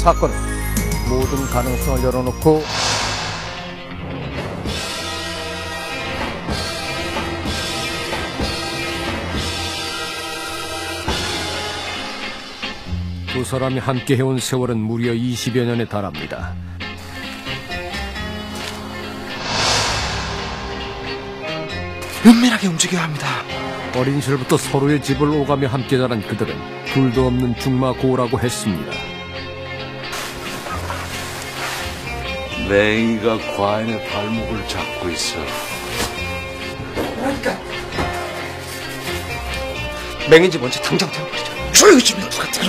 사건은 모든 가능성을 열어놓고 두 사람이 함께 해온 세월은 무려 20여 년에 달합니다. 은밀하게 움직여야 합니다. 어린 시절부터 서로의 집을 오가며 함께 자란 그들은 둘도 없는 중마고라고 했습니다. 맹이가 과인의 발목을 잡고 있어. 그러니까 맹인지 뭔지 당장 태워버리자. 조용히 좀 해. 누가 들어.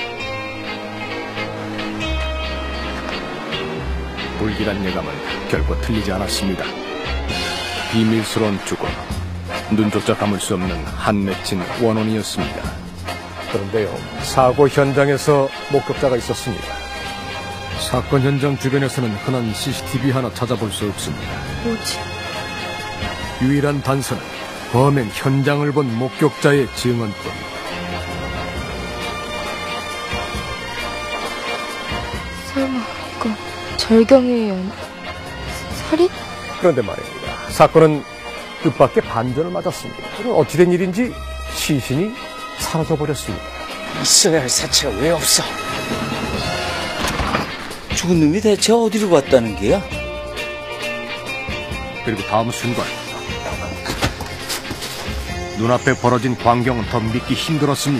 불길한 예감은 결코 틀리지 않았습니다. 비밀스러운 죽음, 눈조차 감을 수 없는 한 맺힌 원혼이었습니다. 그런데요, 사고 현장에서 목격자가 있었습니다. 사건 현장 주변에서는 흔한 CCTV 하나 찾아볼 수 없습니다. 뭐지? 유일한 단서는 범행 현장을 본 목격자의 증언뿐. 설마 그거 절경의 살인? 그런데 말입니다. 사건은 뜻밖의 반전을 맞았습니다. 어찌된 일인지 시신이 사라져버렸습니다. 있어야 할 사체가 왜 없어? 죽은 놈이 대체 어디로 갔다는 게야? 그리고 다음 순간 눈앞에 벌어진 광경은 더 믿기 힘들었습니다.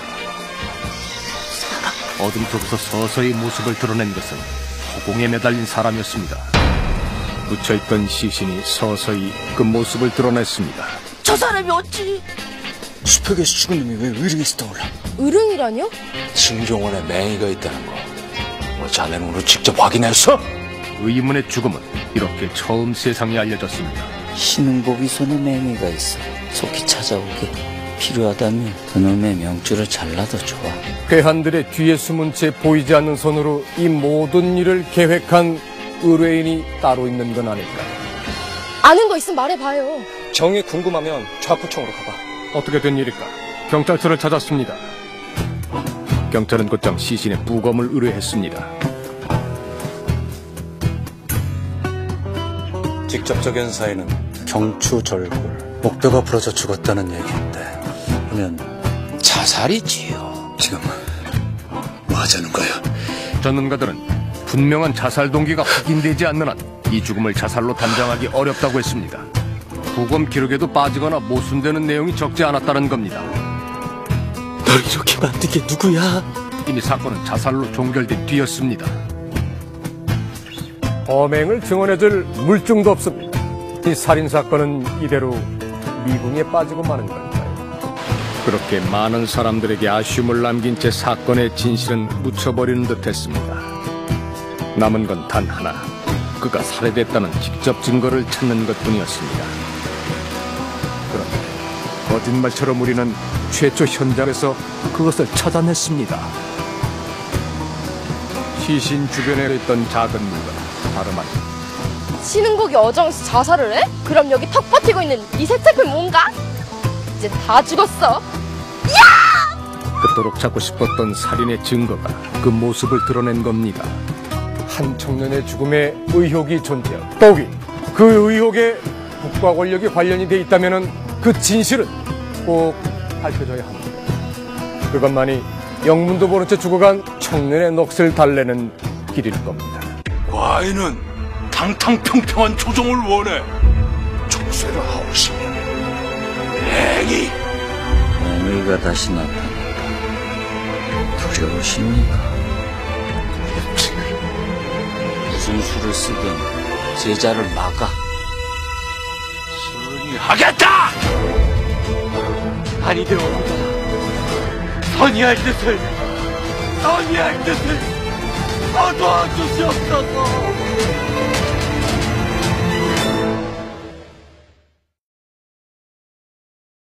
어둠 속에서 서서히 모습을 드러낸 것은 허공에 매달린 사람이었습니다. 묻혀있던 시신이 서서히 그 모습을 드러냈습니다. 저 사람이 어찌? 수평에서 죽은 놈이 왜 의령에서 떠올라? 의릉이라뇨? 진경원에 맹이가 있다는 거. 뭐 자네 눈으로 직접 확인했어? 의문의 죽음은 이렇게 처음 세상에 알려졌습니다. 신흥복이 손에 맹이가 있어. 속히 찾아오게. 필요하다면 그놈의 명줄을 잘라도 좋아. 괴한들의 뒤에 숨은 채 보이지 않는 손으로 이 모든 일을 계획한 의뢰인이 따로 있는 건 아닐까요? 아는 거 있으면 말해봐요. 정이 궁금하면 좌포청으로 가봐. 어떻게 된 일일까? 경찰서를 찾았습니다. 경찰은 곧장 시신의 부검을 의뢰했습니다. 직접적인 사인은 경추절골, 목뼈가 부러져 죽었다는 얘기인데 그러면 자살이지요. 지금 뭐 하자는 거야? 전문가들은 분명한 자살 동기가 확인되지 않는 한 이 죽음을 자살로 단정하기 어렵다고 했습니다. 부검 기록에도 빠지거나 모순되는 내용이 적지 않았다는 겁니다. 널 이렇게 만든 게 누구야? 이미 사건은 자살로 종결된 뒤였습니다. 범행을 증언해줄 물증도 없습니다. 이 살인사건은 이대로 미궁에 빠지고 마는 걸까요? 그렇게 많은 사람들에게 아쉬움을 남긴 채 사건의 진실은 묻혀버리는 듯했습니다. 남은 건 단 하나, 그가 살해됐다는 직접 증거를 찾는 것뿐이었습니다. 그런데 거짓말처럼 우리는 최초 현장에서 그것을 찾아냈습니다. 시신 주변에 있던 작은 물건, 다름 아닌 신흥복이 어정에서 자살을 해? 그럼 여기 턱 버티고 있는 이 새책은 뭔가? 이제 다 죽었어. 그토록 찾고 싶었던 살인의 증거가 그 모습을 드러낸 겁니다. 한 청년의 죽음에 의혹이 존재하고 더욱이 그 의혹에 국가 권력이 관련이 돼 있다면 그 진실은 꼭 밝혀져야 합니다. 그것만이 영문도 모른 채 죽어간 청년의 넋을 달래는 길일 겁니다. 과인은 탕탕평평한 조정을 원해. 족쇄를 하오시면 맹이. 맹이가 다시 나타났다. 두려우십니까? 무슨 수를 쓰든 제자를 막아. 하겠다! 아니 되옵니다. 선의할 뜻을 거둬주시옵소서.